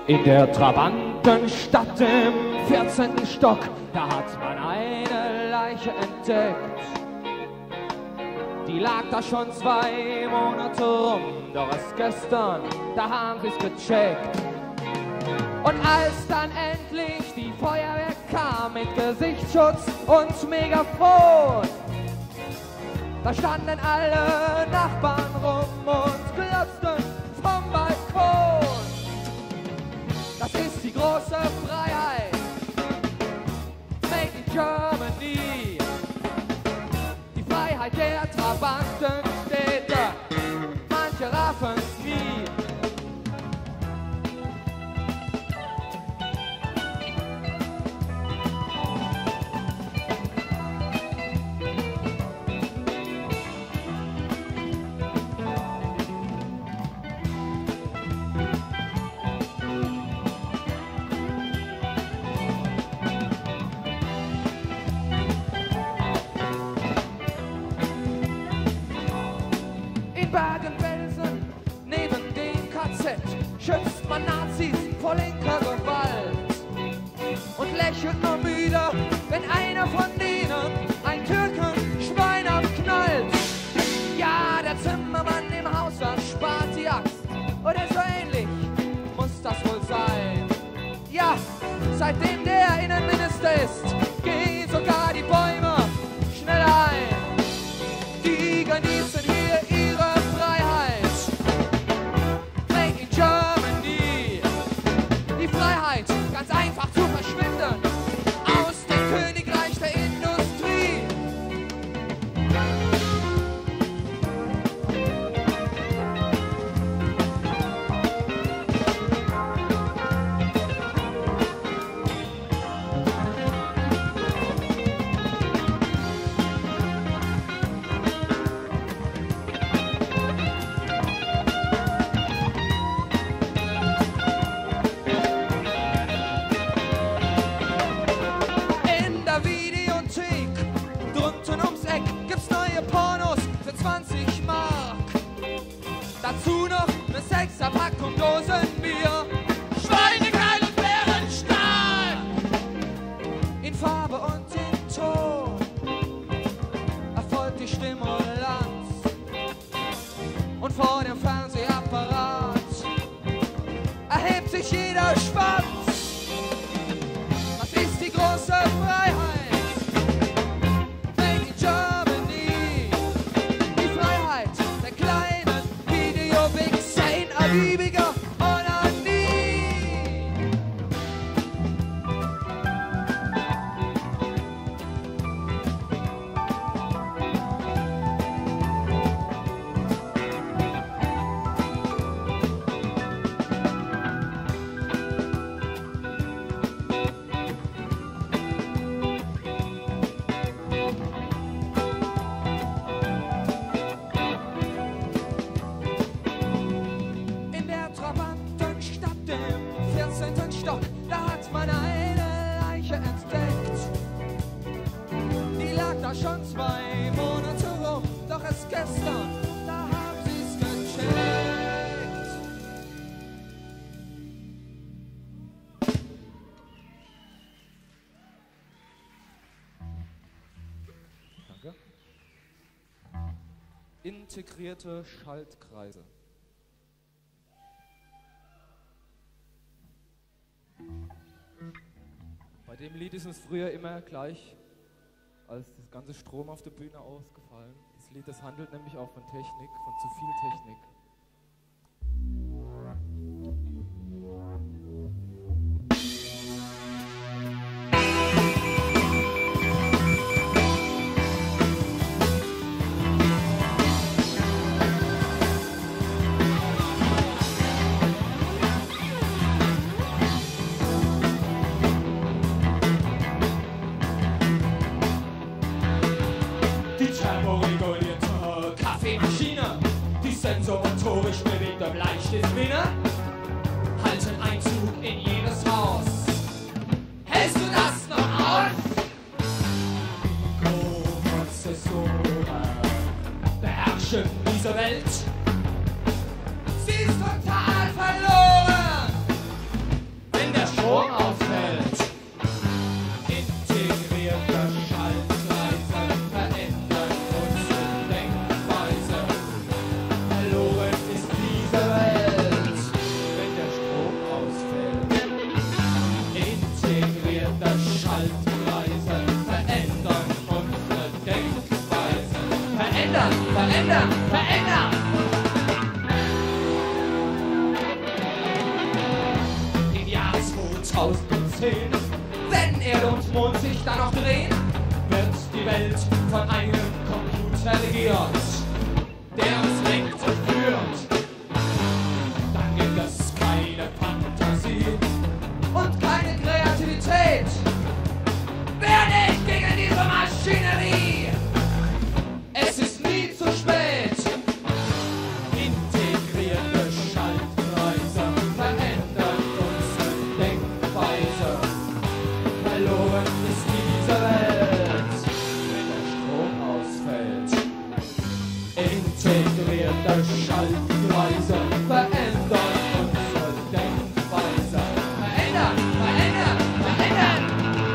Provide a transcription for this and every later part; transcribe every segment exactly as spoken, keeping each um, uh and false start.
In der Trabantenstadt im vierzehnten Stock, da hat man eine Leiche entdeckt. Die lag da schon zwei Monate rum, doch erst gestern, da haben sie's gecheckt. Und als dann endlich die Feuerwehr kam mit Gesichtsschutz und Megafon, da standen alle Nachbarn rum und glotzten vom Balkon. Das ist die große Freiheit, made in Germany. Die Freiheit der Trabantenstädte, manche raffen's nie. Bergen-Belsen, neben dem K Z, schützt man Nazis vor linker Gewalt und lächelt nur müde, wenn einer von denen ein Türkenschwein abknallt. Ja, der Zimmermann im Haus erspart die Axt, oder so ähnlich muss das wohl sein. Ja, seitdem der Innenminister ist, gehen sogar die Bäume schnell ein. Die genießen hier ihre Freiheit, ganz einfach zu verschwinden aus dem Königreich der Industrie. zwanzig Mark. Dazu noch eine Sechserpackung Dosenbier. Schweinegeil und bärenstark. In Farbe und in Ton erfolgt die Stimulanz. Und vor dem Fernsehapparat erhebt sich jeder Schwanz. Das ist die große Freiheit. Liebiger oder nie. Stock, da hat man eine Leiche entdeckt. Die lag da schon zwei Monate rum, doch erst gestern, da haben sie's gecheckt. Danke. Integrierte Schaltkreise. Bei dem Lied ist uns früher immer gleich als das ganze Strom auf der Bühne ausgefallen. Das Lied, das handelt nämlich auch von Technik, von zu viel Technik. Sensormotorisch bewegter Bleistiftmine halten Einzug in jedes Haus. Hältst du das noch aus? Mikroprozessoren beherrschen diese Welt. Sie ist total verloren. Schaltkreise verändern unsere Denkweise. Verändern, verändern, verändern! Im Jahr zweitausendzehn, wenn Erde und Mond sich dann noch drehen, wird die Welt von einem Computer regiert, der uns lenkt und führt. Dann gibt es keine Fantasie und keine Kreativität. Wer nicht gegen diese Maschinerie? Es ist nie zu spät. Integrierte Schaltkreise verändern unsere Denkweise. Verloren ist diese Welt, wenn der Strom ausfällt. Integrierte Schaltkreise verändern unsere Denkweise. Verändern, verändern, verändern!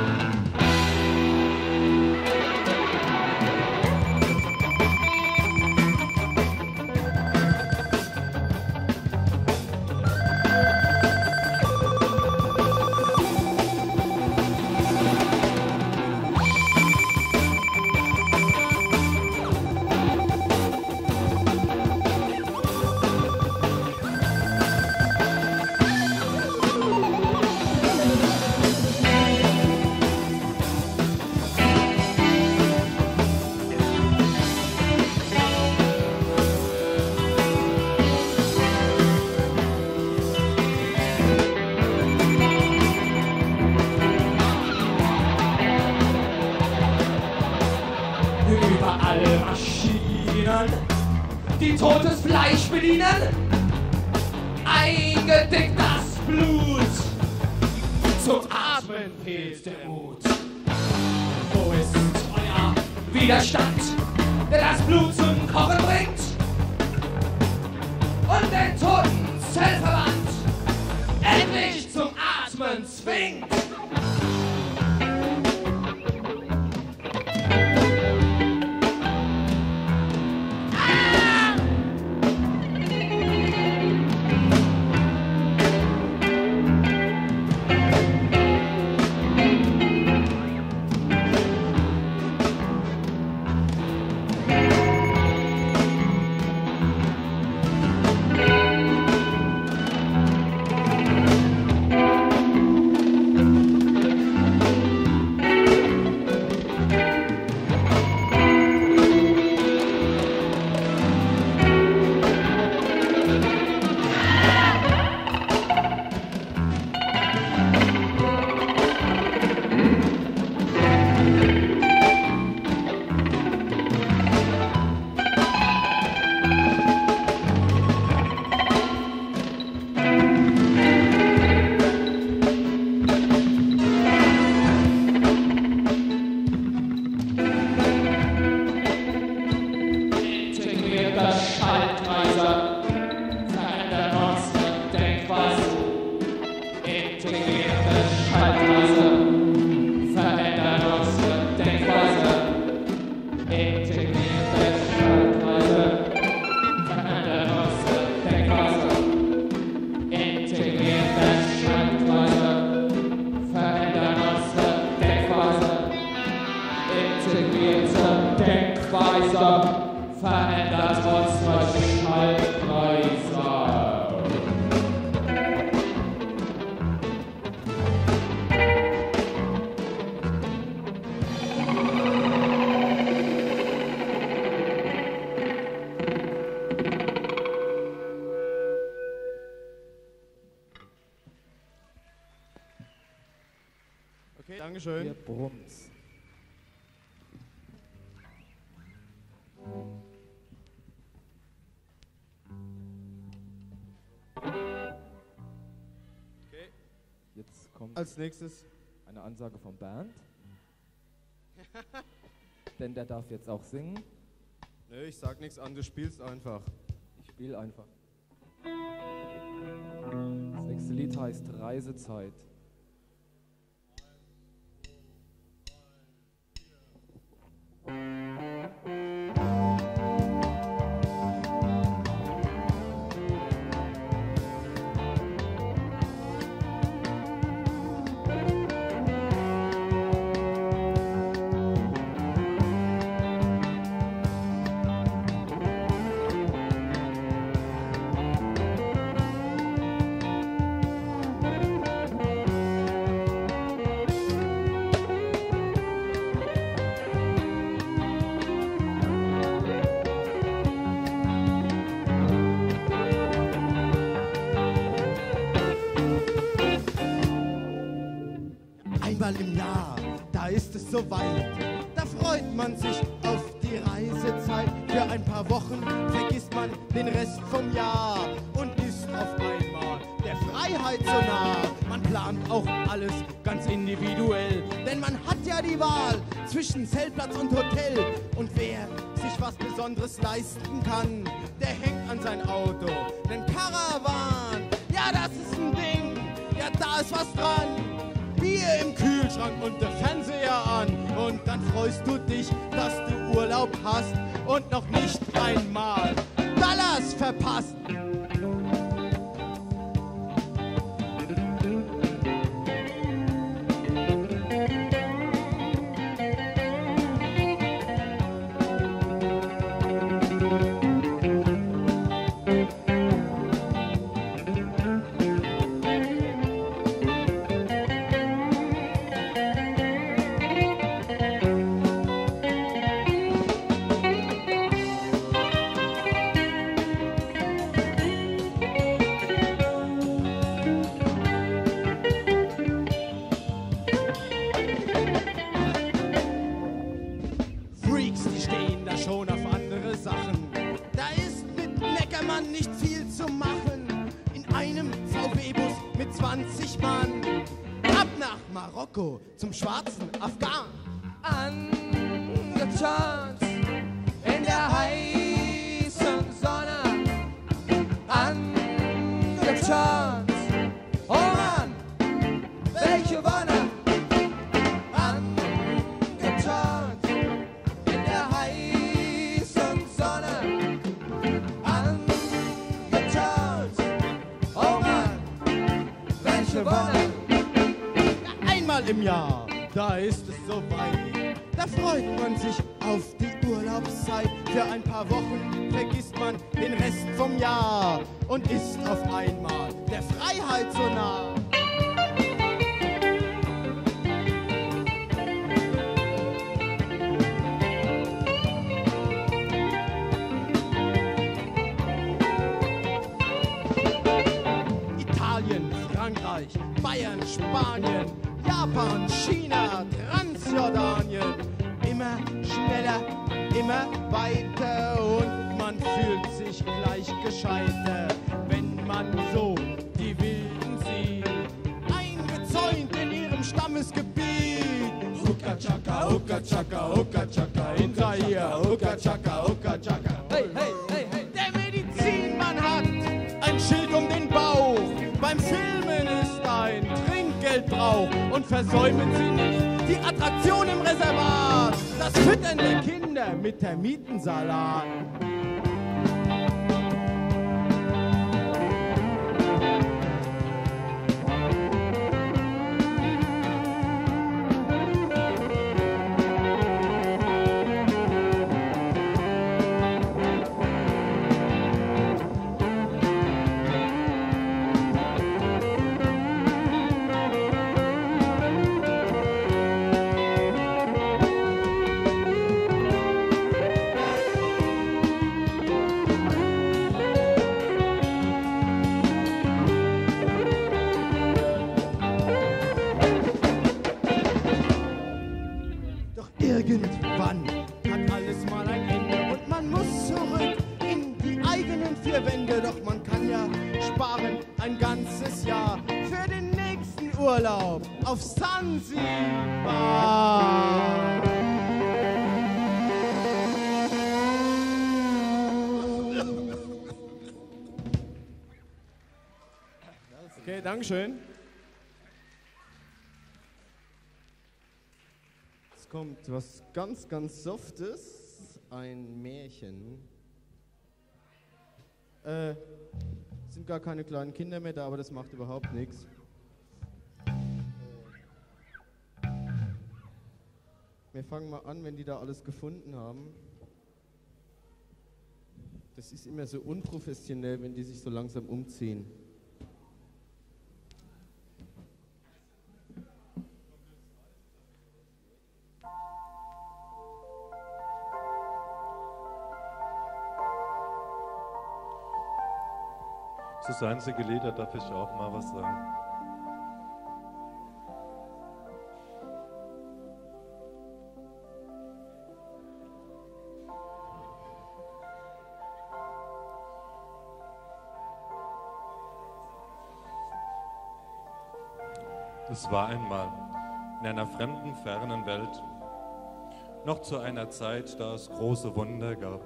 Überall Maschinen, die totes Fleisch bedienen. Eingedickt das Blut, zum Atmen fehlt der Mut. Wo ist euer Widerstand, der das Blut zum Kochen bringt und den toten Zellverband endlich zum Atmen zwingt? Verändert unsere Schaltkreise. Okay, Dankeschön. Ihr Brums. Okay. Jetzt kommt Als nächstes. eine Ansage von Bernd. Denn der darf jetzt auch singen. Nö, ich sag nichts an, du spielst einfach. Ich spiele einfach. Das nächste Lied heißt Reisezeit. ist es soweit. Da freut man sich auf die Reisezeit. Für ein paar Wochen vergisst man den Rest vom Jahr und ist auf einmal der Freiheit so nah. Man plant auch alles ganz individuell, denn man hat ja die Wahl zwischen Zeltplatz und Hotel. Und wer sich was Besonderes leisten kann, der hängt an sein Auto, denn Caravan, ja das ist ein Ding, ja da ist was dran. Bier im Kühlschrank und der Fernseher an und dann freust du dich, dass du Urlaub hast und noch nicht einmal Dollars verpasst. Zum schwarzen Afghan. Angeturnt in der heißen Sonne. Angeturnt, oh Mann, welche Wonne. Angeturnt in der heißen Sonne. Angeturnt, oh Mann, welche Wonne. Einmal im Jahr, da ist es soweit. Da freut man sich auf die Urlaubszeit. Für ein paar Wochen vergisst man den Rest vom Jahr und ist auf einmal der Freiheit so nah. Italien, Frankreich, Bayern, Spanien, Japan, China, Transjordanien. Immer schneller, immer weiter und man fühlt sich gleich gescheiter, wenn man so die Wilden sieht, eingezäunt in ihrem Stammesgebiet. Uka Chaka, Uka Chaka, Uka Chaka, hinter ihr, Uka Chaka, Uka Chaka. Hey, hey, hey, hey. Der Medizinmann hat ein Schild um den Bauch, beim Filmen ist ein Trinkgeldbrauch und versäumen Sie nicht die Attraktion im Reservat, das Füttern der Kinder mit Termitensalat. Irgendwann hat alles mal ein Ende und man muss zurück in die eigenen vier Wände. Doch man kann ja sparen ein ganzes Jahr für den nächsten Urlaub auf Sansibar. Okay, Dankeschön. Kommt was ganz, ganz Softes, ein Märchen. Äh, sind gar keine kleinen Kinder mehr da, aber das macht überhaupt nichts. Wir fangen mal an, wenn die da alles gefunden haben. Das ist immer so unprofessionell, wenn die sich so langsam umziehen. Das einzige Lied, da darf ich auch mal was sagen. Es war einmal in einer fremden, fernen Welt, noch zu einer Zeit, da es große Wunder gab.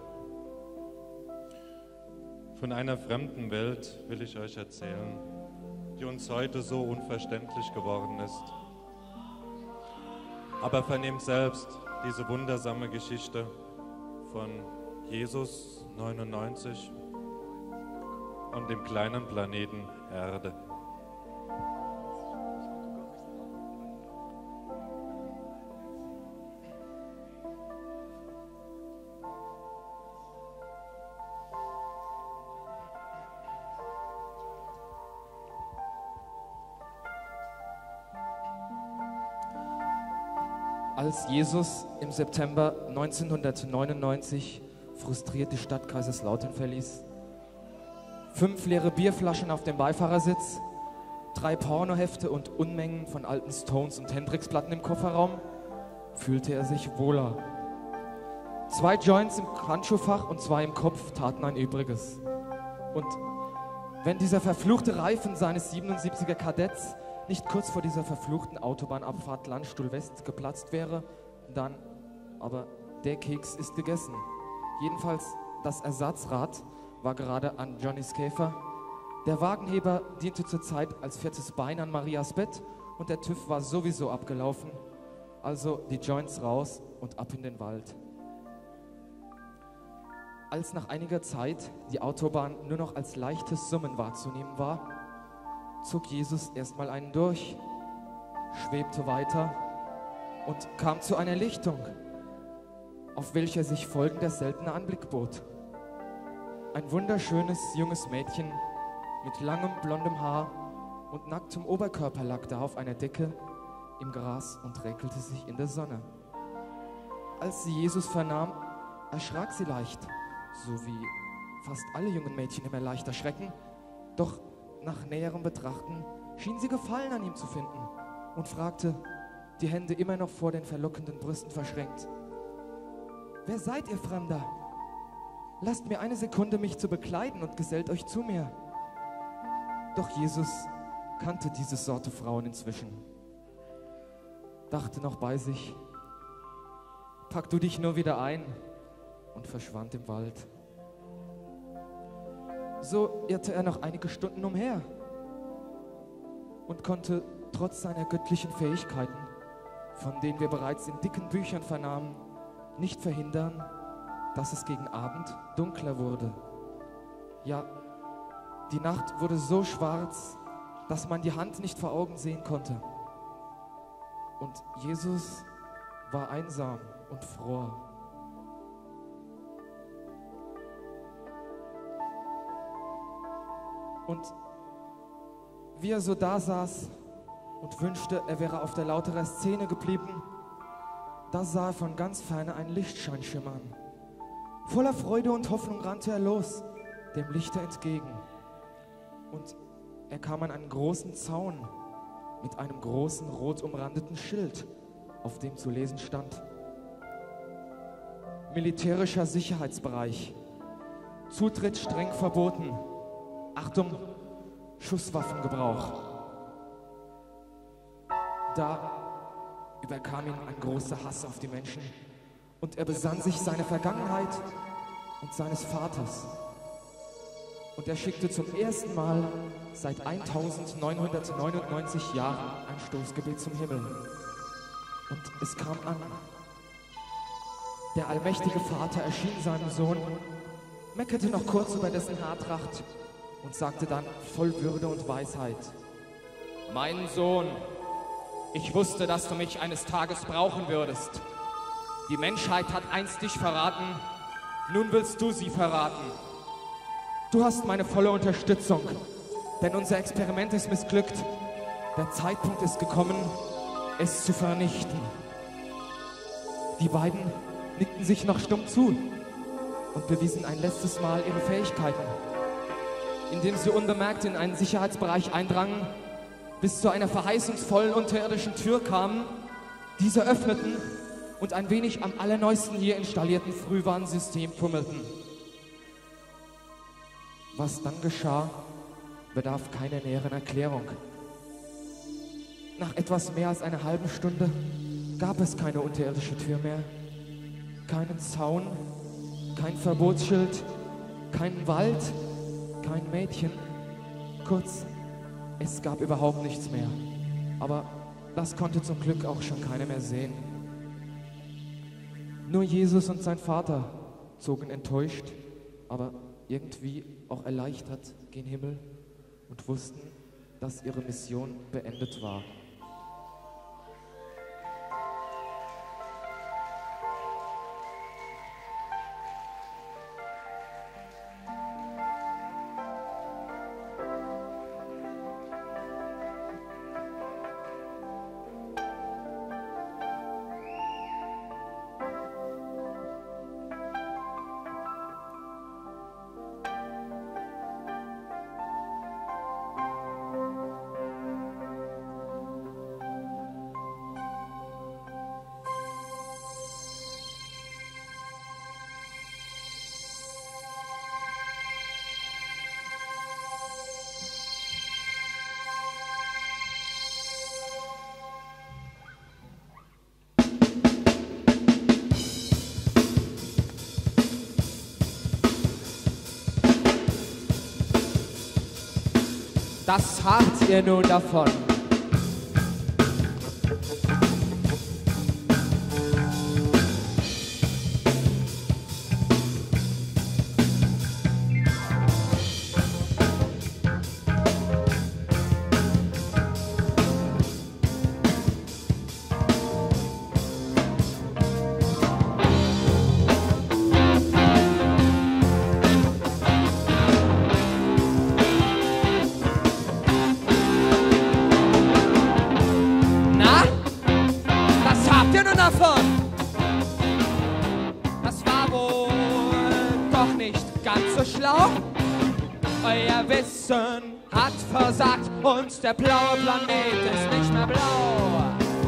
Von einer fremden Welt will ich euch erzählen, die uns heute so unverständlich geworden ist. Aber vernehmt selbst diese wundersame Geschichte von Jesus neunundneunzig und dem kleinen Planeten Erde. Als Jesus im September neunzehnhundertneunundneunzig frustriert die Stadt Kaiserslautern verließ, fünf leere Bierflaschen auf dem Beifahrersitz, drei Pornohefte und Unmengen von alten Stones und Hendrix-Platten im Kofferraum, fühlte er sich wohler. Zwei Joints im Handschuhfach und zwei im Kopf taten ein Übriges. Und wenn dieser verfluchte Reifen seines siebenundsiebziger Kadetts nicht kurz vor dieser verfluchten Autobahnabfahrt Landstuhl West geplatzt wäre, dann, aber der Keks ist gegessen. Jedenfalls das Ersatzrad war gerade an Johnnys Käfer. Der Wagenheber diente zurzeit als viertes Bein an Marias Bett und der TÜV war sowieso abgelaufen. Also die Joints raus und ab in den Wald. Als nach einiger Zeit die Autobahn nur noch als leichtes Summen wahrzunehmen war, zog Jesus erstmal einen durch, schwebte weiter und kam zu einer Lichtung, auf welcher sich folgender seltener Anblick bot. Ein wunderschönes junges Mädchen mit langem blondem Haar und nacktem Oberkörper lag da auf einer Decke im Gras und räkelte sich in der Sonne. Als sie Jesus vernahm, erschrak sie leicht, so wie fast alle jungen Mädchen immer leicht erschrecken, doch nach näherem Betrachten schien sie Gefallen an ihm zu finden und fragte, die Hände immer noch vor den verlockenden Brüsten verschränkt: Wer seid ihr, Fremder? Lasst mir eine Sekunde, mich zu bekleiden und gesellt euch zu mir. Doch Jesus kannte diese Sorte Frauen inzwischen, dachte noch bei sich: Pack du dich nur wieder ein, und verschwand im Wald. So irrte er noch einige Stunden umher und konnte trotz seiner göttlichen Fähigkeiten, von denen wir bereits in dicken Büchern vernahmen, nicht verhindern, dass es gegen Abend dunkler wurde. Ja, die Nacht wurde so schwarz, dass man die Hand nicht vor Augen sehen konnte. Und Jesus war einsam und fror. Und wie er so da saß und wünschte, er wäre auf der lauterer Szene geblieben, da sah er von ganz ferne einen Lichtschein schimmern. Voller Freude und Hoffnung rannte er los, dem Lichte entgegen. Und er kam an einen großen Zaun mit einem großen, rot umrandeten Schild, auf dem zu lesen stand: Militärischer Sicherheitsbereich. Zutritt streng verboten. Achtung, Schusswaffengebrauch. Da überkam ihn ein großer Hass auf die Menschen und er besann sich seiner Vergangenheit und seines Vaters. Und er schickte zum ersten Mal seit eintausendneunhundertneunundneunzig Jahren ein Stoßgebet zum Himmel. Und es kam an. Der allmächtige Vater erschien seinem Sohn, meckerte noch kurz über dessen Haartracht und sagte dann voll Würde und Weisheit: Mein Sohn, ich wusste, dass du mich eines Tages brauchen würdest. Die Menschheit hat einst dich verraten, nun willst du sie verraten. Du hast meine volle Unterstützung, denn unser Experiment ist missglückt. Der Zeitpunkt ist gekommen, es zu vernichten. Die beiden nickten sich noch stumm zu und bewiesen ein letztes Mal ihre Fähigkeiten, indem sie unbemerkt in einen Sicherheitsbereich eindrangen, bis zu einer verheißungsvollen unterirdischen Tür kamen, diese öffneten und ein wenig am allerneuesten hier installierten Frühwarnsystem fummelten. Was dann geschah, bedarf keiner näheren Erklärung. Nach etwas mehr als einer halben Stunde gab es keine unterirdische Tür mehr, keinen Zaun, kein Verbotsschild, keinen Wald, kein Mädchen. Kurz, es gab überhaupt nichts mehr. Aber das konnte zum Glück auch schon keiner mehr sehen. Nur Jesus und sein Vater zogen enttäuscht, aber irgendwie auch erleichtert gen Himmel und wussten, dass ihre Mission beendet war. Das habt ihr nun davon. Das war wohl doch nicht ganz so schlau. Euer Wissen hat versagt und der blaue Planet ist nicht mehr blau.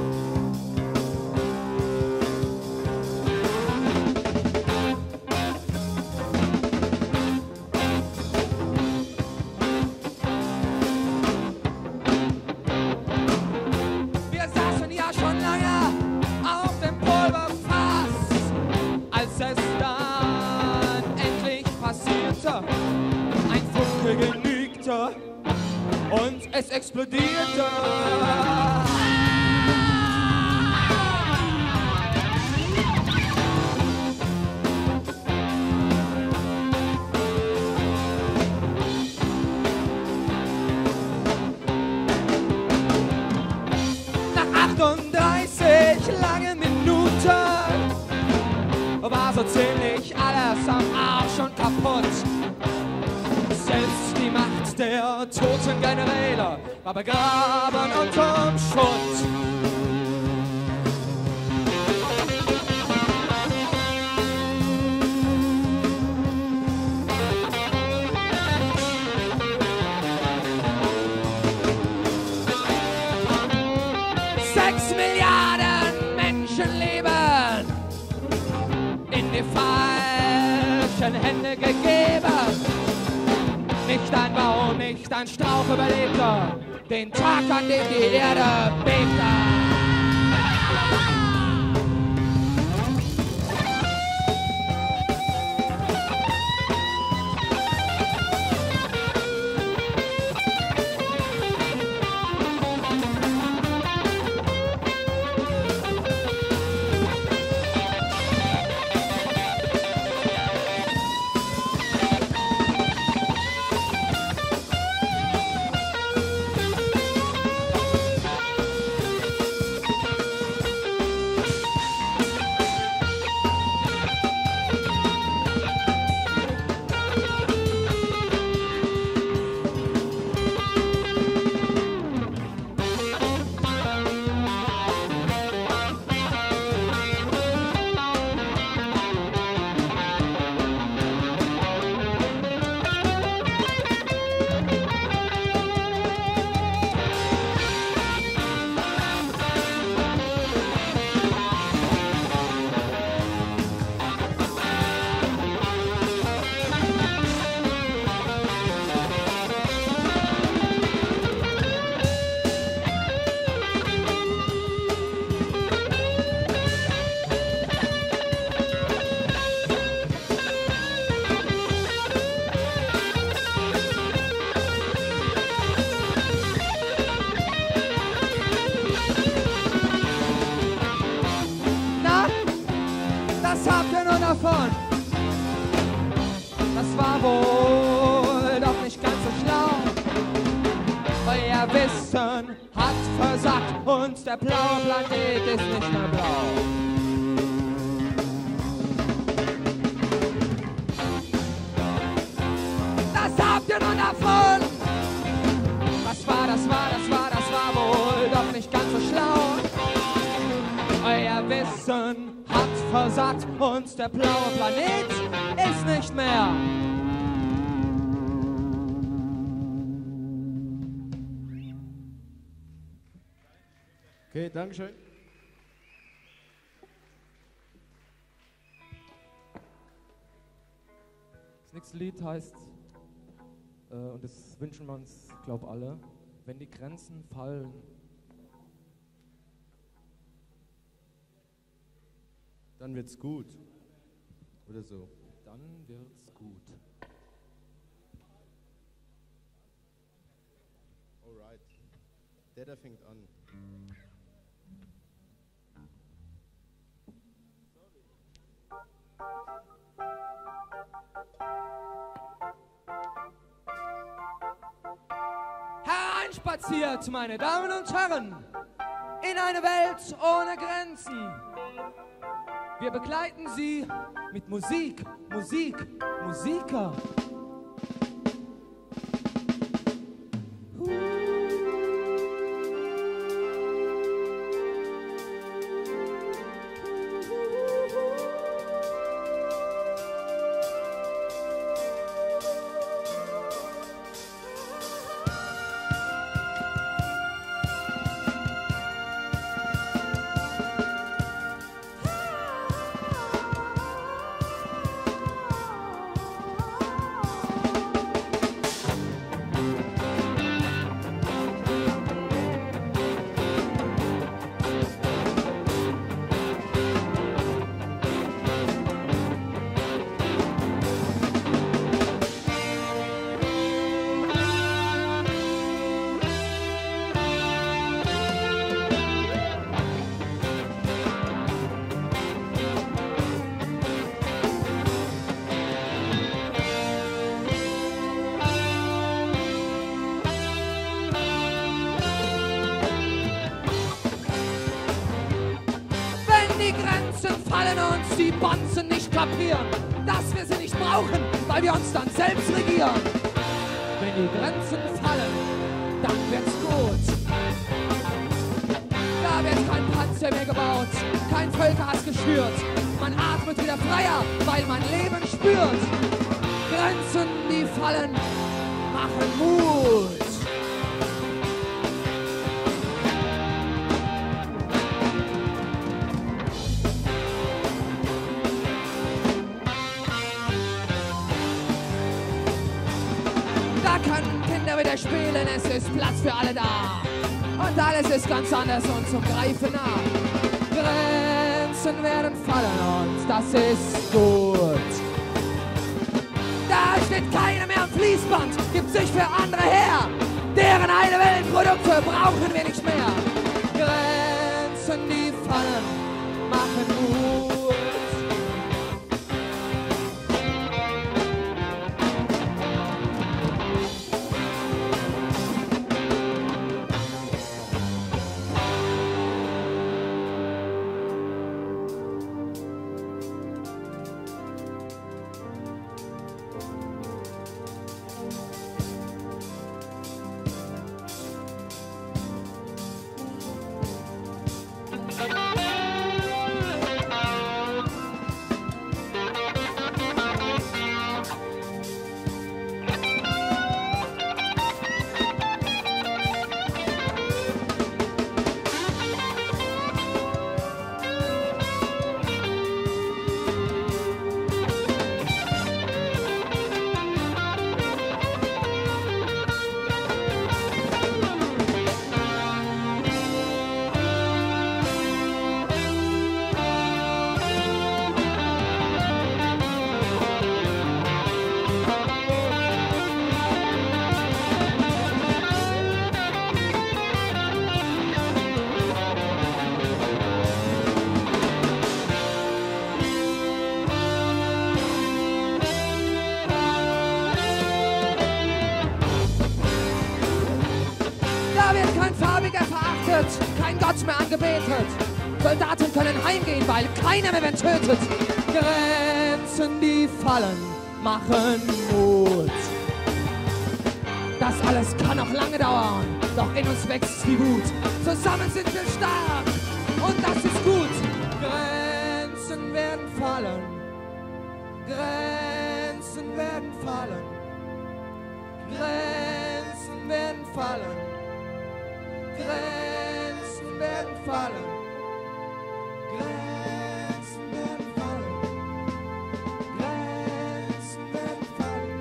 Wir saßen ja schon lange auf dem Pulverfass, als es dann endlich passierte. Ein Funke genügte und es explodierte. Nach achtunddreißig langen Minuten war so ziemlich alles am Arsch und kaputt. Selbst die Macht der toten Generäle war begraben unterm Schutt. Sechs Milliarden Menschen leben in die falschen Hände gegeben. Nicht ein Baum, nicht ein Strauch überlebte den Tag, an dem die Erde bebte. davon. Das war wohl doch nicht ganz so schlau. Euer Wissen hat versagt und der blaue Planet ist nicht mehr blau. Das habt ihr nun davon. Das war, das war, das war, das war wohl doch nicht ganz so schlau. Euer Wissen hat versagt und der blaue Planet ist nicht mehr. Okay, Dankeschön. Das nächste Lied heißt, äh, und das wünschen wir uns, glaube alle, wenn die Grenzen fallen. Dann wird's gut. Oder so. Dann wird's gut. Alright. Der da fängt an. Hereinspaziert, meine Damen und Herren, in eine Welt ohne Grenzen. Wir begleiten Sie mit Musik, Musik, Musiker. Die Grenzen fallen uns die Bonzen nicht kapieren, dass wir sie nicht brauchen, weil wir uns dann selbst regieren. Wenn die Grenzen fallen, dann wird's gut. Da wird kein Panzer mehr gebaut, kein Völkerhass geschürt. Man atmet wieder freier, weil man Leben spürt. Grenzen, die fallen, machen Mut. Können Kinder wieder spielen, es ist Platz für alle da. Und alles ist ganz anders und zum Greifen nah. Grenzen werden fallen und das ist gut. Da steht keiner mehr am Fließband, gibt sich für andere her. Deren heile Weltprodukte brauchen wir nicht mehr. Grenzen, die fallen, machen Mut. Gott mehr angebetet. Soldaten können heimgehen, weil keiner mehr wird tötet. Grenzen, die fallen, machen Mut. Das alles kann noch lange dauern, doch in uns wächst die Wut. Zusammen sind wir stark und das ist gut. Grenzen werden fallen, Grenzen werden fallen, Grenzen werden fallen, Grenzen werden fallen, Grenzen werden fallen, Grenzen werden fallen,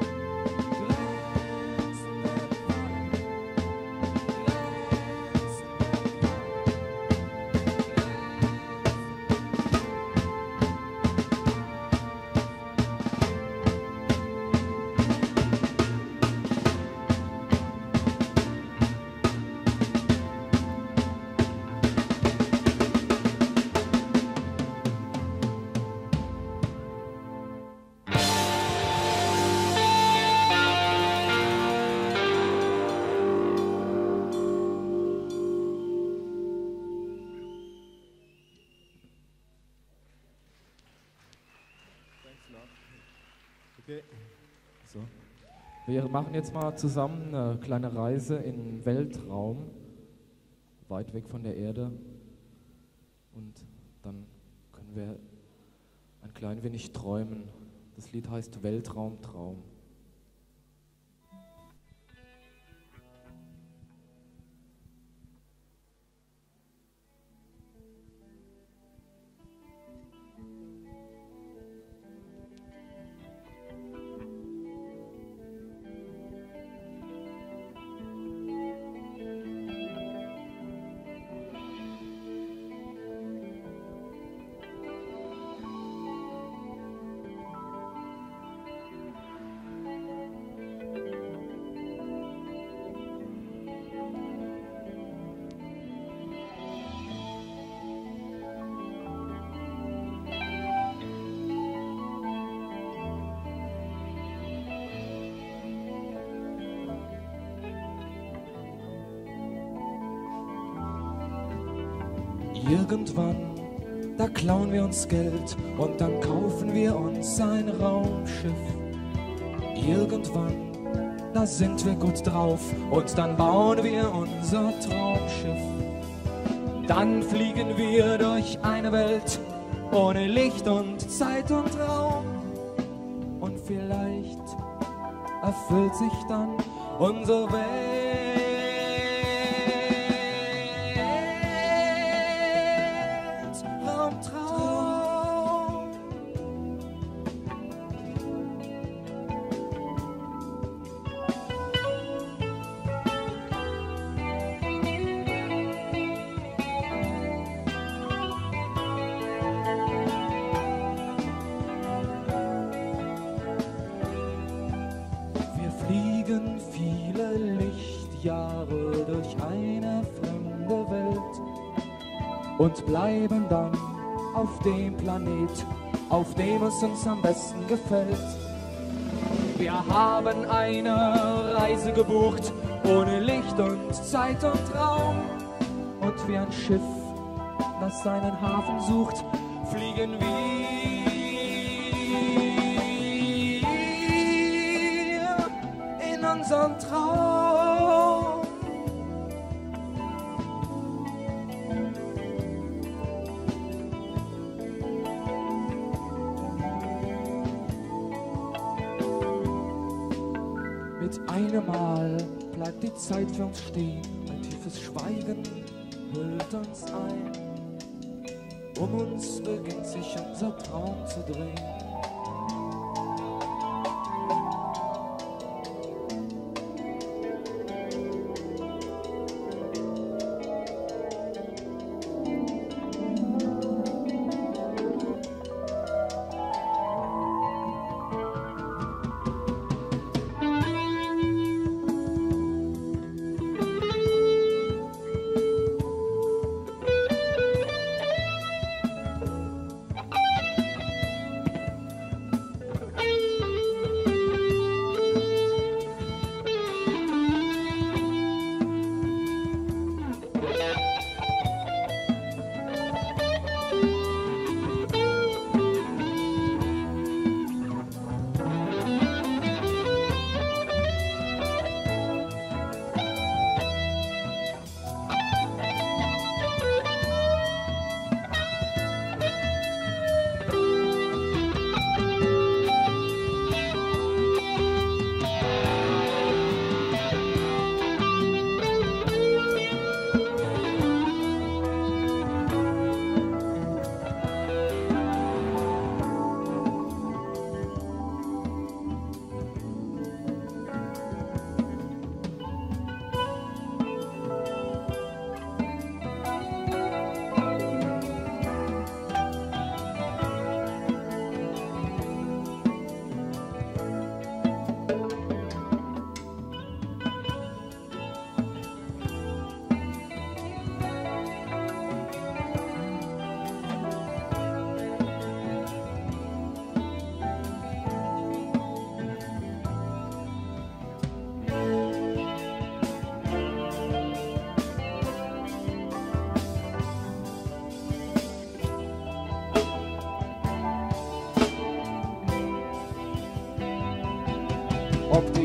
Grenzen werden fallen, Grenzen Okay. So. Wir machen jetzt mal zusammen eine kleine Reise in den Weltraum, weit weg von der Erde. Und dann können wir ein klein wenig träumen. Das Lied heißt Weltraumtraum. Irgendwann, da klauen wir uns Geld und dann kaufen wir uns ein Raumschiff. Irgendwann, da sind wir gut drauf und dann bauen wir unser Traumschiff. Dann fliegen wir durch eine Welt ohne Licht und Zeit und Raum. Und vielleicht erfüllt sich dann unsere Welt. Viele Lichtjahre durch eine fremde Welt und bleiben dann auf dem Planet, auf dem es uns am besten gefällt. Wir haben eine Reise gebucht, ohne Licht und Zeit und Raum. Und wie ein Schiff, das seinen Hafen sucht, fliegen wir in unseren Traum. Mit einem Mal bleibt die Zeit für uns stehen, ein tiefes Schweigen hüllt uns ein. Um uns beginnt sich unser Traum zu drehen.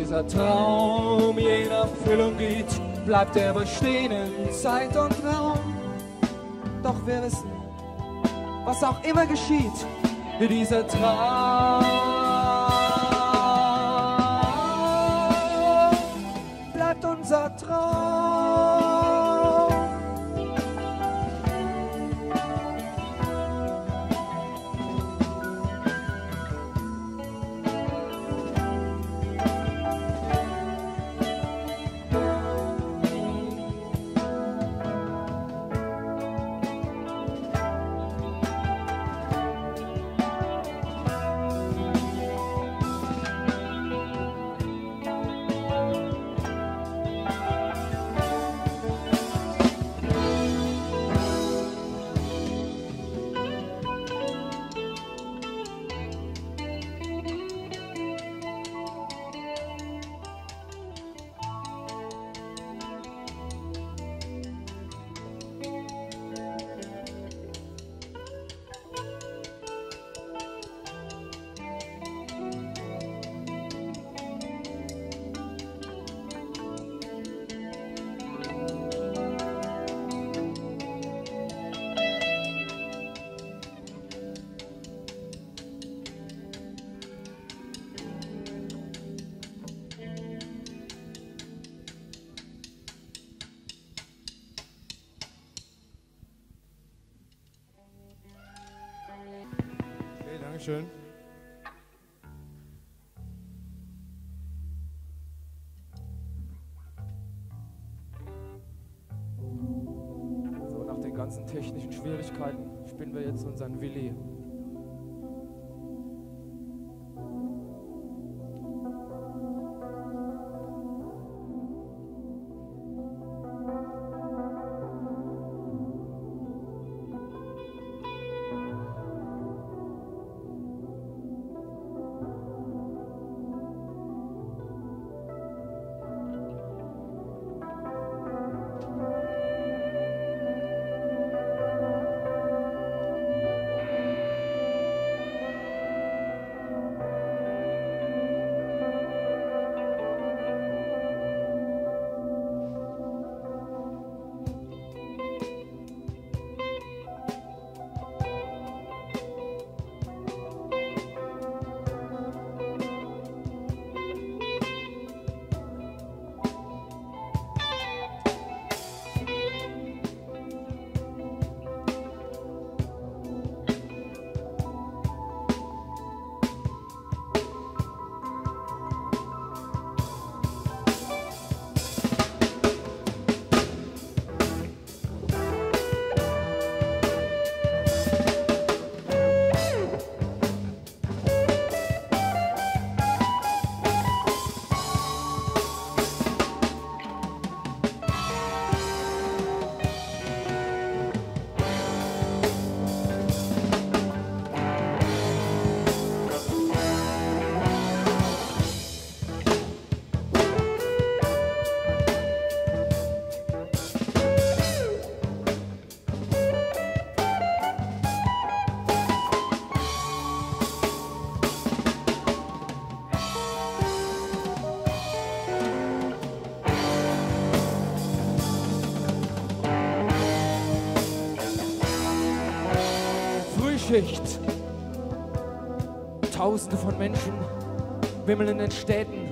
dieser Traum je in Erfüllung geht, bleibt er bestehen in Zeit und Raum. Doch wir wissen, was auch immer geschieht, dieser Traum bleibt unser Traum. Dankeschön. So, nach den ganzen technischen Schwierigkeiten spielen wir jetzt unseren Willi. Frühschicht. Tausende von Menschen wimmeln in den Städten,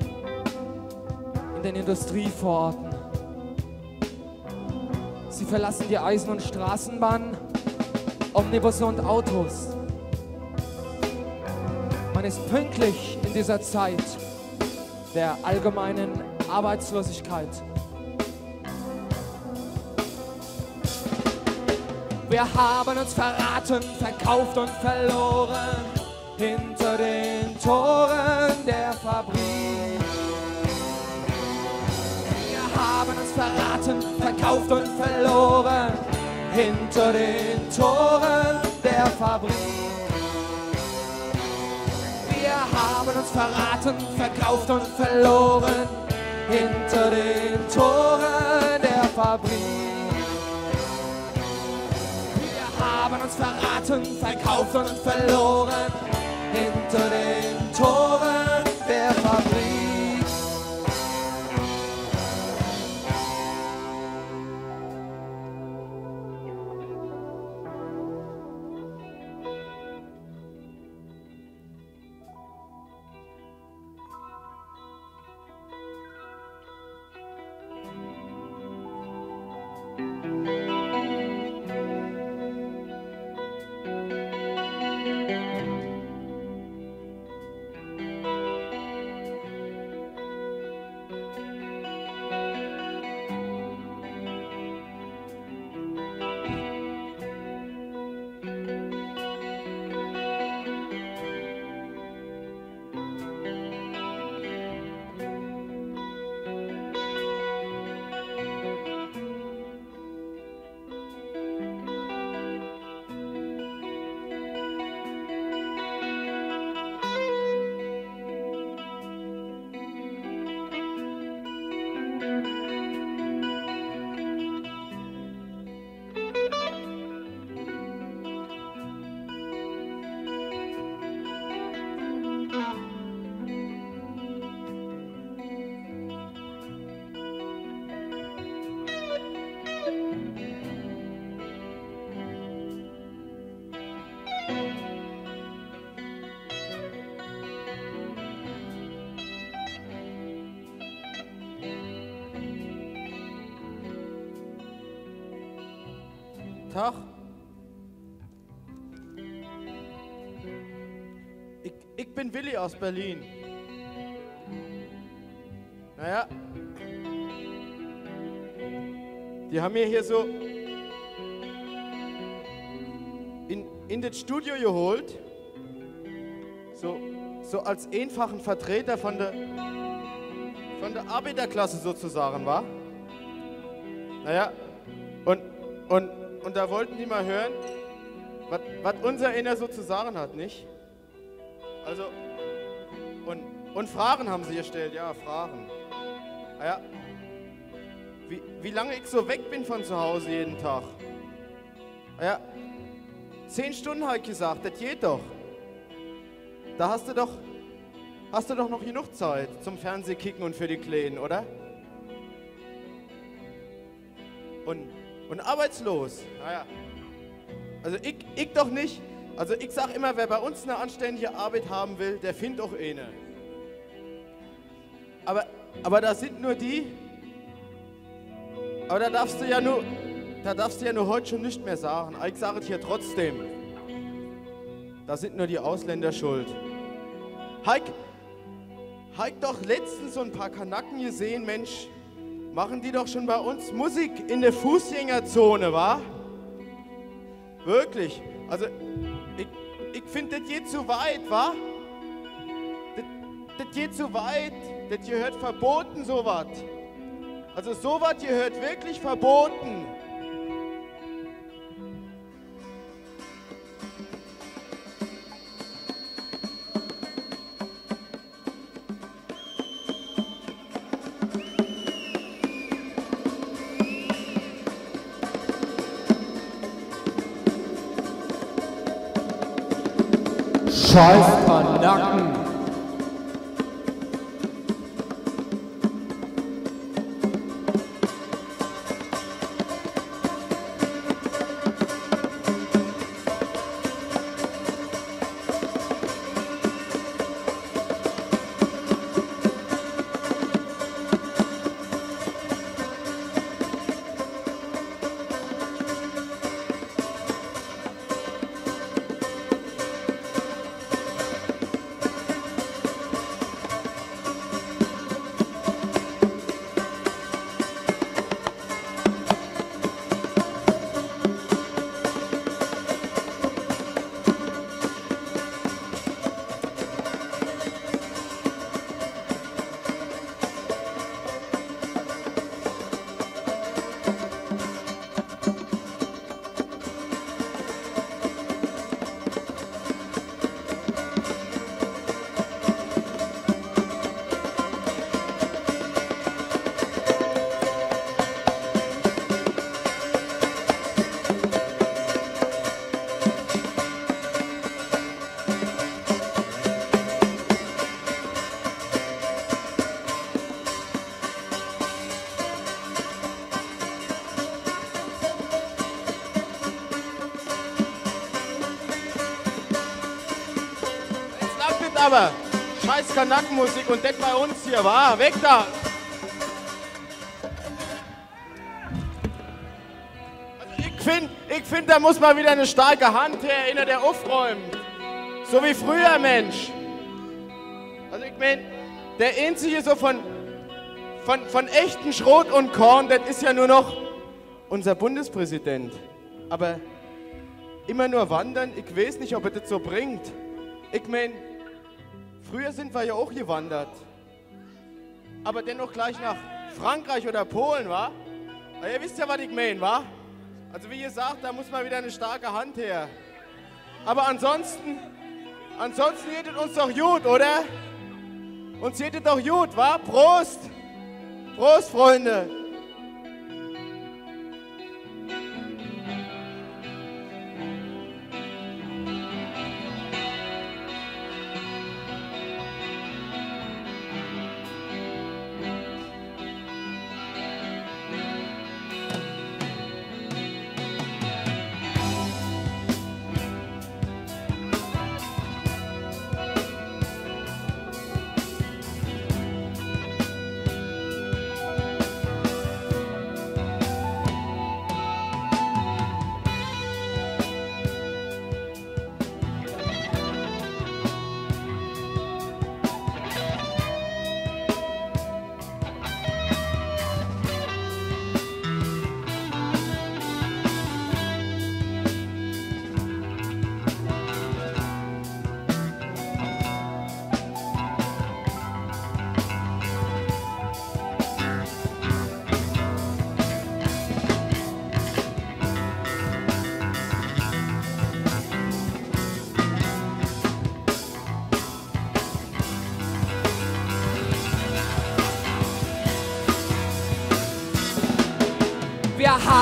in den Industrievororten. Sie verlassen die Eisen- und Straßenbahnen, Omnibusse und Autos. Man ist pünktlich in dieser Zeit der allgemeinen Arbeitslosigkeit. Wir haben uns verraten, verkauft und verloren hinter den Toren der Fabrik. Wir haben uns verraten, verkauft und verloren hinter den Toren der Fabrik. Wir haben uns verraten, verkauft und verloren hinter den Toren der Fabrik. Wir haben uns verraten, verkauft und verloren hinter den Toren der Fabrik. Tag. Ich, ich bin Willi aus Berlin. Naja, die haben mir hier so in, in das Studio geholt, so, so als einfachen Vertreter von der, von der Arbeiterklasse sozusagen, war. Naja, und, und, und da wollten die mal hören, was unser einer so zu sagen hat, nicht? Also, und, und Fragen haben sie gestellt, ja, Fragen. Naja, wie, wie lange ich so weg bin von zu Hause jeden Tag. Naja, zehn Stunden habe ich gesagt, das geht doch. Da hast du doch, hast du doch noch genug Zeit zum Fernsehkicken und für die Kleinen, oder? Und, und arbeitslos, naja. Also ich, ich doch nicht. Also ich sag immer, wer bei uns eine anständige Arbeit haben will, der findet auch eine. Aber, aber da sind nur die, aber da darfst du ja nur, da darfst du ja nur heute schon nicht mehr sagen. Ich sage es hier trotzdem. Da sind nur die Ausländer schuld. Heik, Heik doch letztens so ein paar Kanaken gesehen, Mensch, machen die doch schon bei uns Musik in der Fußgängerzone, wa? Wirklich. Also, ich, ich finde, das geht zu weit, wa? Das, das geht zu weit. Das gehört verboten, sowas. Also, sowas gehört wirklich verboten. Scheiß Kanaken! Aber scheiß Kanackenmusik und das bei uns hier, war weg da! Also ich finde, ich find, da muss mal wieder eine starke Hand her, einer der aufräumt. So wie früher, Mensch. Also ich meine, der einzige so von, von, von echten Schrot und Korn, das ist ja nur noch unser Bundespräsident. Aber immer nur wandern, ich weiß nicht, ob er das so bringt. Ich meine, früher sind wir ja auch gewandert, aber dennoch gleich nach Frankreich oder Polen, wa? Aber ihr wisst ja, was ich meine, wa? Also wie gesagt, da muss mal wieder eine starke Hand her. Aber ansonsten, ansonsten geht es uns doch gut, oder? Uns geht es doch gut, wa? Prost! Prost, Freunde!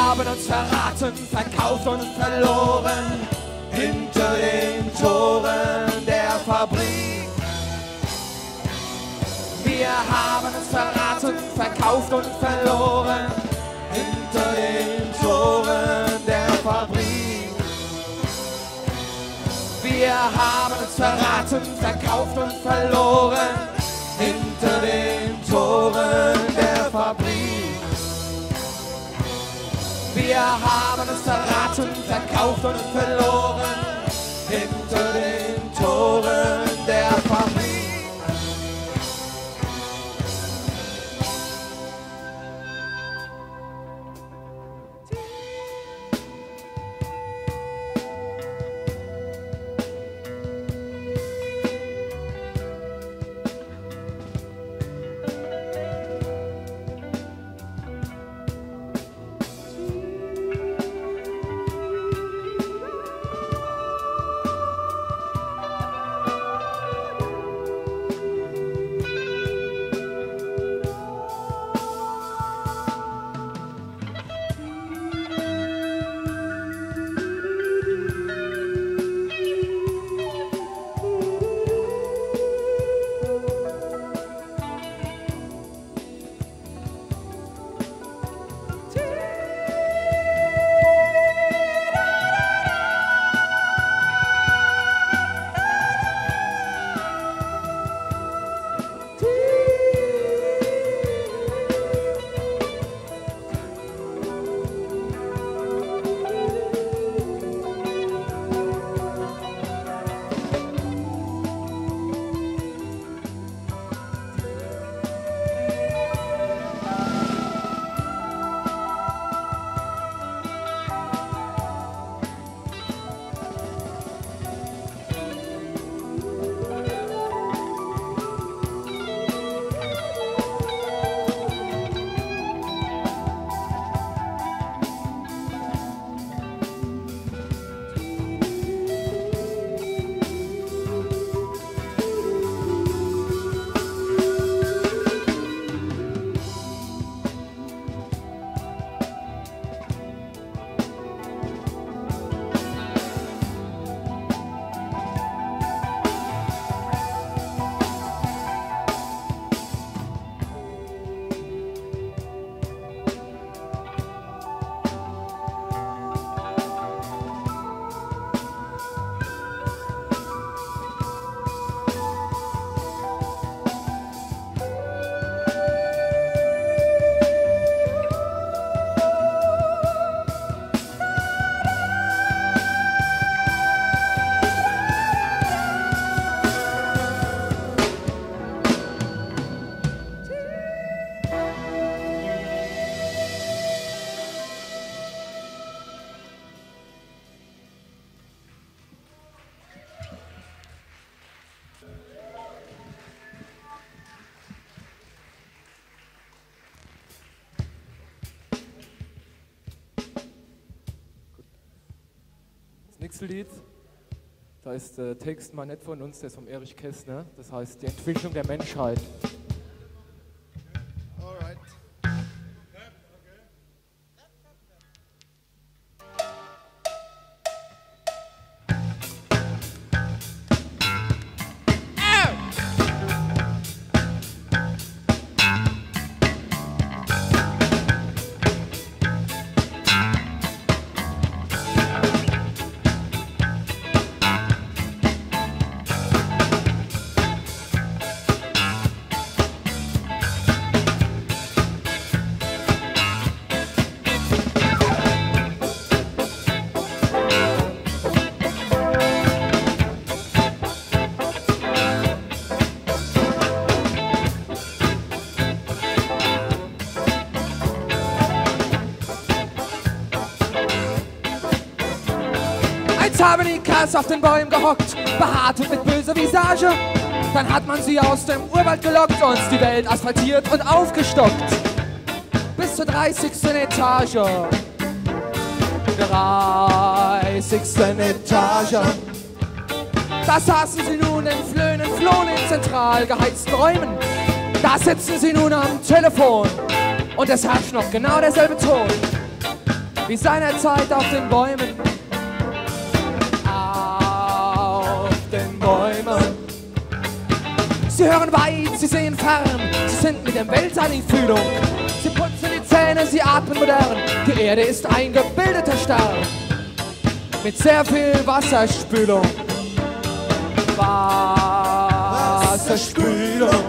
haben uns verraten, verkauft und verloren hinter den Toren der Fabrik. Wir haben uns verraten, verkauft und verloren hinter den Toren der Fabrik. Wir haben uns verraten, verkauft und verloren hinter den Toren der Fabrik. Wir haben uns verraten, verkauft und verloren hinter den Toren der Fabrik. nächste Lied, da ist der Text mal nicht von uns, der ist vom Erich Kästner, das heißt die Entwicklung der Menschheit. Alright. Haben die Kerls auf den Bäumen gehockt, behaart und mit böser Visage. Dann hat man sie aus dem Urwald gelockt, uns die Welt asphaltiert und aufgestockt. Bis zur dreißigsten Etage. dreißigsten Etage. Da saßen sie nun in Flöhen und Flohen in zentral geheizten Räumen. Da sitzen sie nun am Telefon und es herrscht noch genau derselbe Ton. wie seinerzeit auf den Bäumen. Auf den Bäumen. Sie hören weit, sie sehen fern, sie sind mit dem Weltall in Fühlung. Sie putzen die Zähne, sie atmen modern, die Erde ist ein gebildeter Stern. Mit sehr viel Wasserspülung. Wasserspülung.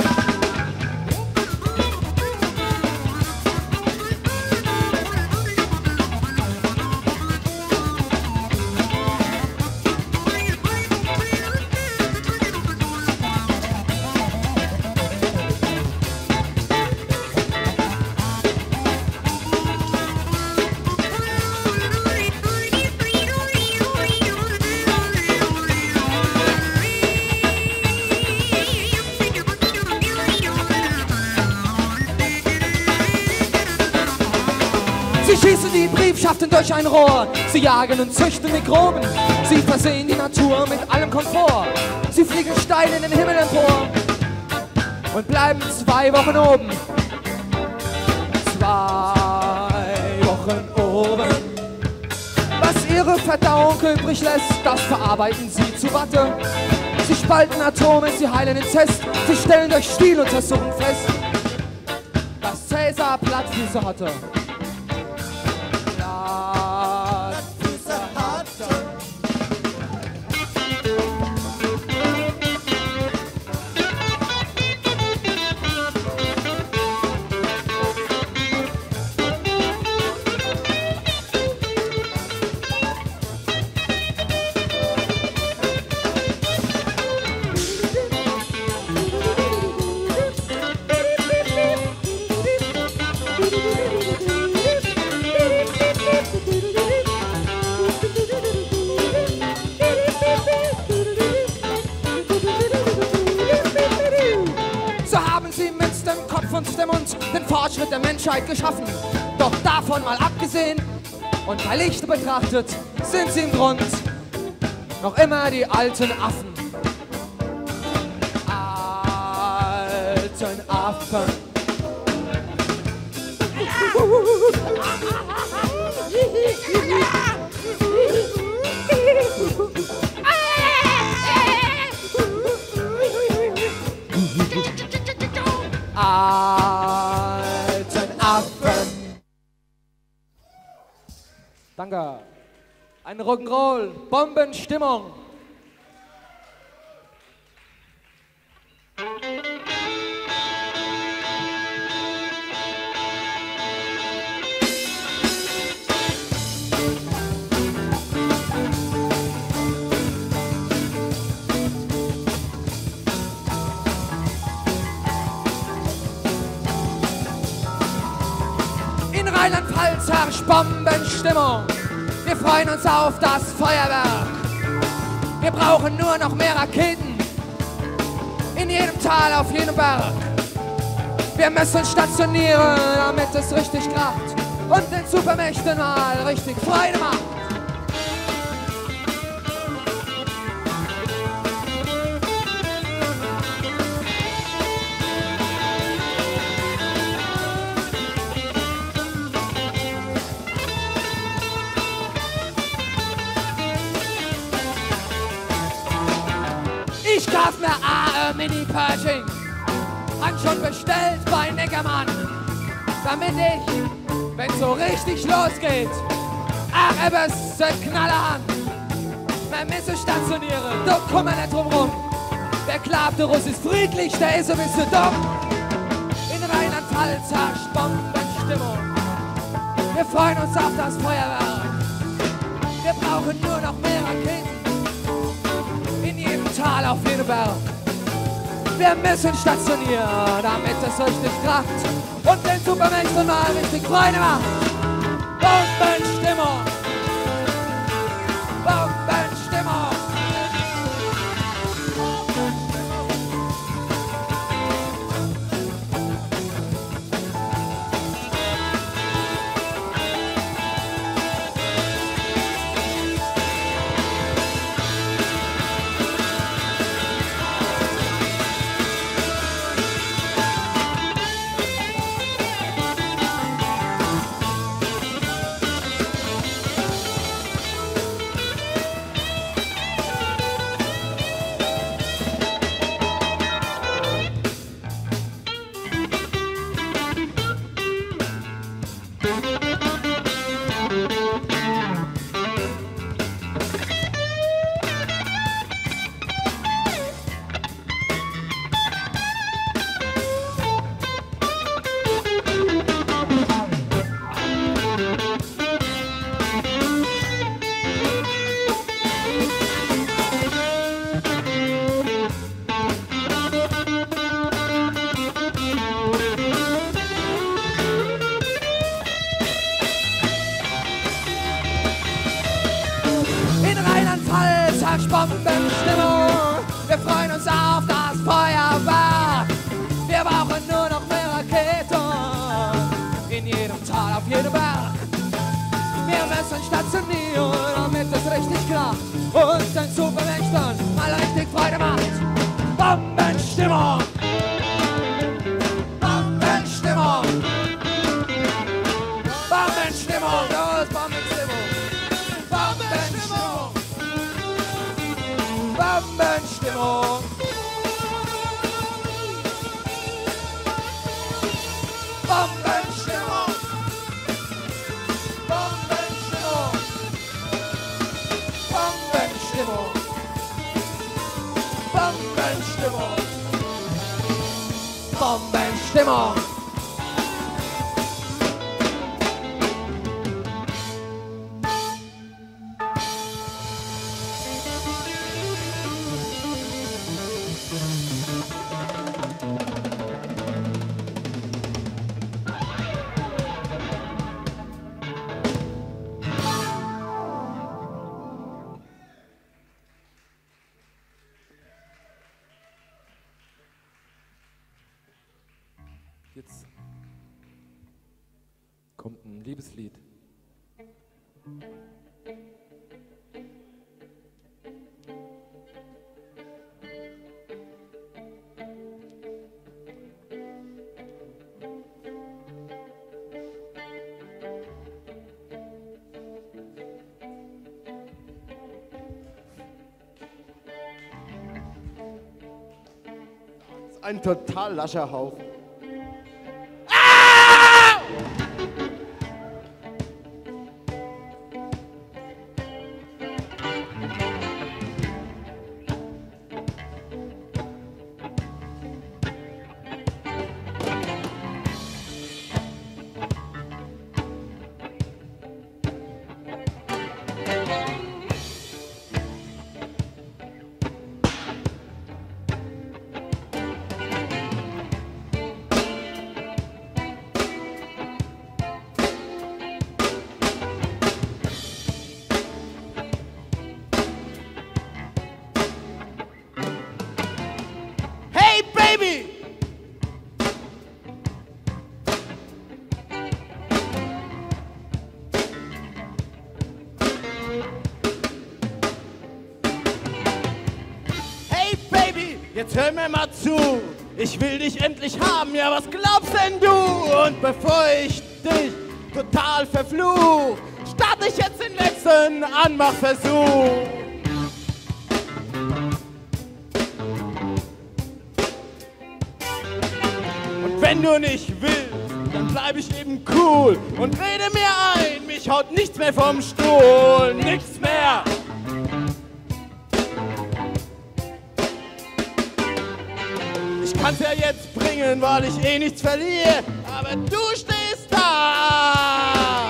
Sie schießen die Briefschaften durch ein Rohr, sie jagen und züchten Mikroben, sie versehen die Natur mit allem Komfort, sie fliegen steil in den Himmel empor und bleiben zwei Wochen oben. Zwei Wochen oben. Was ihre Verdauung übrig lässt, das verarbeiten sie zu Watte. Sie spalten Atome, sie heilen Inzest, sie stellen durch Stiluntersuchung fest, dass Cäsar Plattfüße hatte. Den Fortschritt der Menschheit geschaffen. Doch davon mal abgesehen und bei Licht betrachtet, sind sie im Grund noch immer die alten Affen. Alten Affen. Alten Affen. Danke. Ein Rock'n'Roll, Bombenstimmung. Rheinland-Pfalz herrscht Bombenstimmung. Wir freuen uns auf das Feuerwerk. Wir brauchen nur noch mehr Raketen. In jedem Tal, auf jedem Berg. Wir müssen stationieren, damit es richtig kracht und den Supermächten mal richtig Freude macht. Ich kauf mir A E Mini-Pershing, han schon bestellt bei Neckermann, damit ich, wenn so richtig losgeht, ach, ein bisschen Knaller an. Wenn wir so stationieren, da kommen wir nicht drum rum. Wer glaubt, der Russ ist friedlich, der ist ein bisschen dumm. In Rheinland-Pfalz herrscht Bombenstimmung. Wir freuen uns auf das Feuerwerk. Wir brauchen nur noch mehr Raketen. In jedem Tal, auf jedem Berg. Wir müssen stationieren, damit es richtig kracht und den Supermächten mal richtig Freude macht. Bombenstimmung! Bombenstimmung! Bombenstimmung. Bombenstimmung. Bombenstimmung. Bombenstimmung. Bombenstimmung. Bombenstimmung. Jetzt kommt ein Liebeslied. Ein total lascher Haufen. Hey Baby! Hey Baby, jetzt hör mir mal zu. Ich will dich endlich haben, ja was glaubst denn du? Und bevor ich dich total verfluch, starte ich jetzt den letzten Anmachversuch. Und wenn du nicht willst, dann bleib ich eben cool und rede mir ein, mich haut nichts mehr vom Stuhl, nichts mehr. Ich kann's ja jetzt bringen, weil ich eh nichts verliere, aber du stehst da.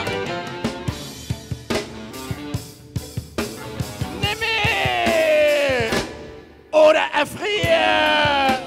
Nimm mich oder erfrier.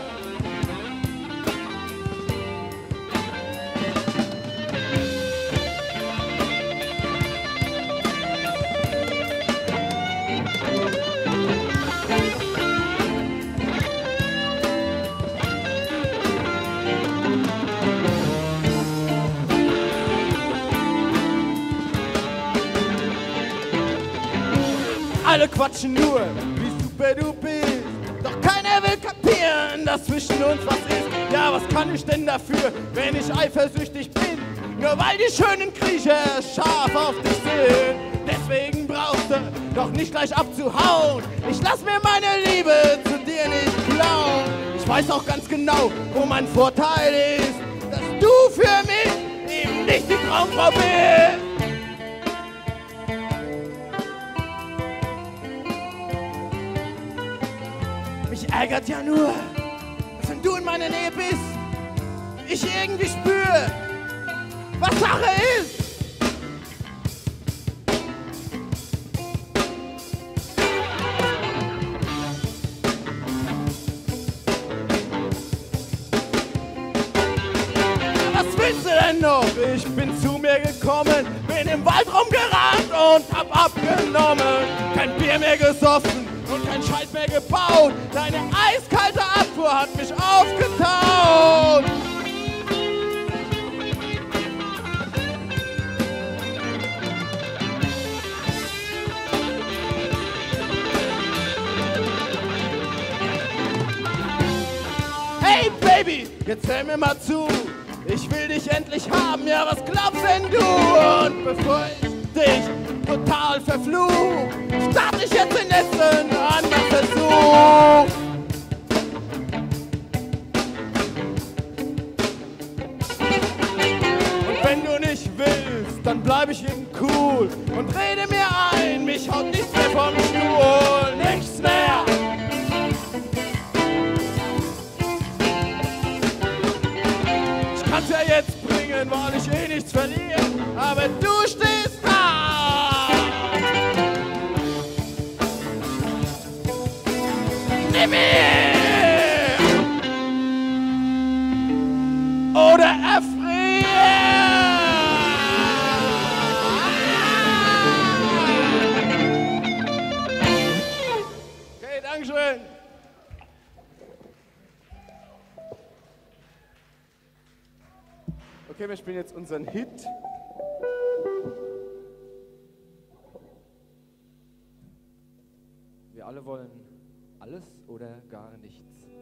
Alle quatschen nur, wie super du bist. Doch keiner will kapieren, dass zwischen uns was ist. Ja, was kann ich denn dafür, wenn ich eifersüchtig bin? Nur weil die schönen Kriecher scharf auf dich sind. Deswegen brauchst du doch nicht gleich abzuhauen. Ich lass mir meine Liebe zu dir nicht klauen. Ich weiß auch ganz genau, wo mein Vorteil ist, dass du für mich eben nicht die Traumfrau bist. Mich ärgert ja nur, dass wenn du in meiner Nähe bist, ich irgendwie spüre, was Sache ist. Was willst du denn noch? Ich bin zu mir gekommen, bin im Wald rumgerannt und hab abgenommen. Kein Bier mehr gesoffen und kein Scheiß mehr gebaut. Deine eiskalte Abfuhr hat mich aufgetaut. Hey Baby, jetzt hör mir mal zu. Ich will dich endlich haben, ja was glaubst denn du? Und bevor ich dich total verfluch, starte ich jetzt den letzten Anmachversuch. Emil oder erfrieren. Okay, Dankeschön. Okay, wir spielen jetzt unseren Hit. Wir alle wollen alles oder gar nichts.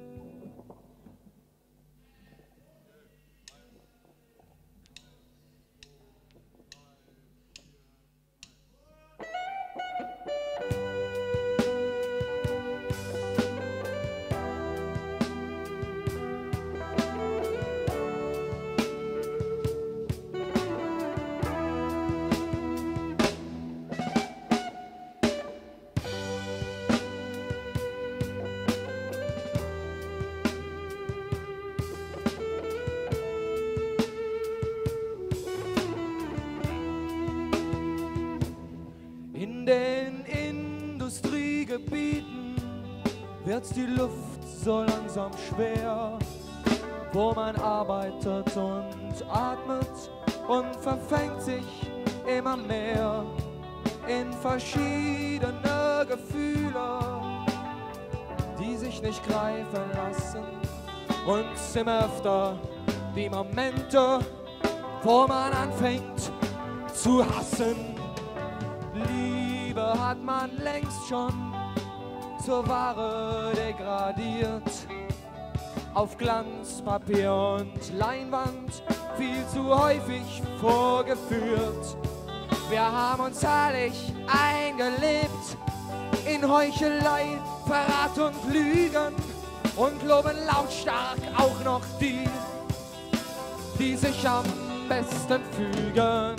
In den Industriegebieten wird die Luft so langsam schwer, wo man arbeitet und atmet und verfängt sich immer mehr in verschiedene Gefühle, die sich nicht greifen lassen, und immer öfter die Momente, wo man anfängt zu hassen. Liebe hat man längst schon zur Ware degradiert, auf Glanzpapier und Leinwand viel zu häufig vorgeführt. Wir haben uns herrlich eingelebt in Heuchelei, Verrat und Lügen und loben lautstark auch noch die, die sich am besten fügen.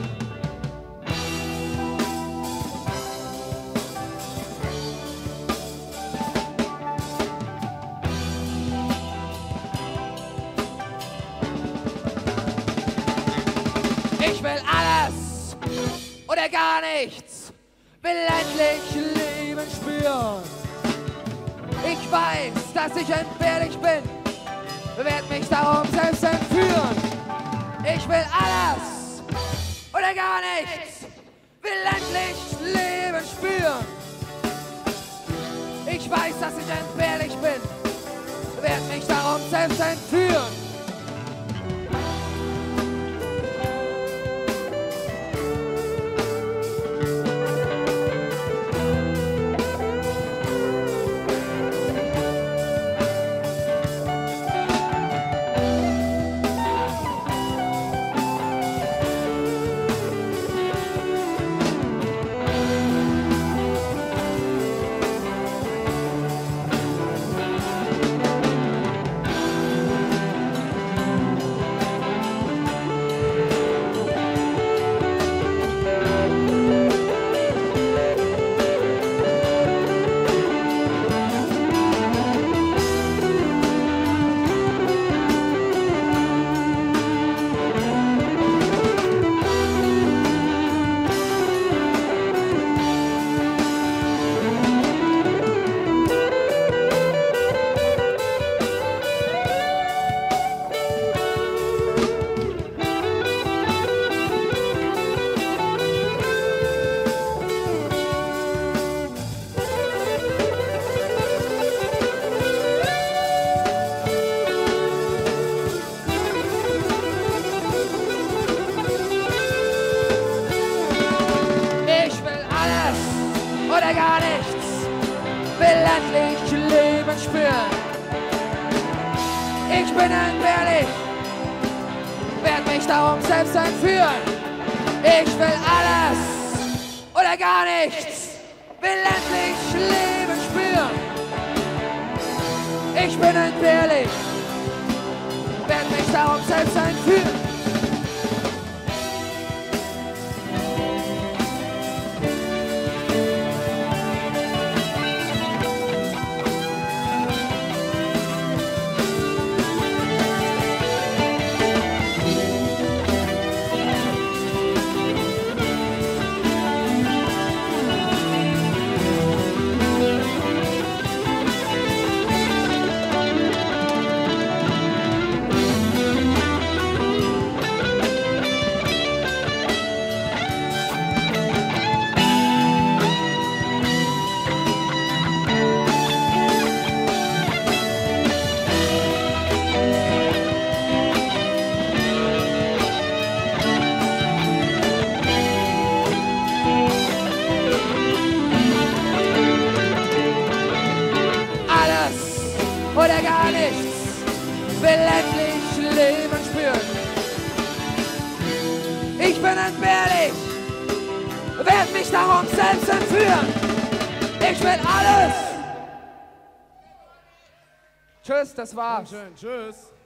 Ich will alles oder gar nichts, will endlich Leben spüren. Ich weiß, dass ich entbehrlich bin, werd mich darum selbst entführen. Ich will alles oder gar nichts, will endlich Leben spüren. Ich weiß, dass ich entbehrlich bin, werd mich darum selbst entführen. Oder gar nichts, will endlich Leben spüren. Ich bin entbehrlich, werd mich darum selbst entführen. Ich will alles oder gar nichts, will endlich Leben spüren. Ich bin entbehrlich, werd mich darum selbst entführen. oder gar nichts, will endlich Leben spüren. Ich bin entbehrlich, werd mich darum selbst entführen. Ich will alles. Tschüss, das war's. Schön, tschüss.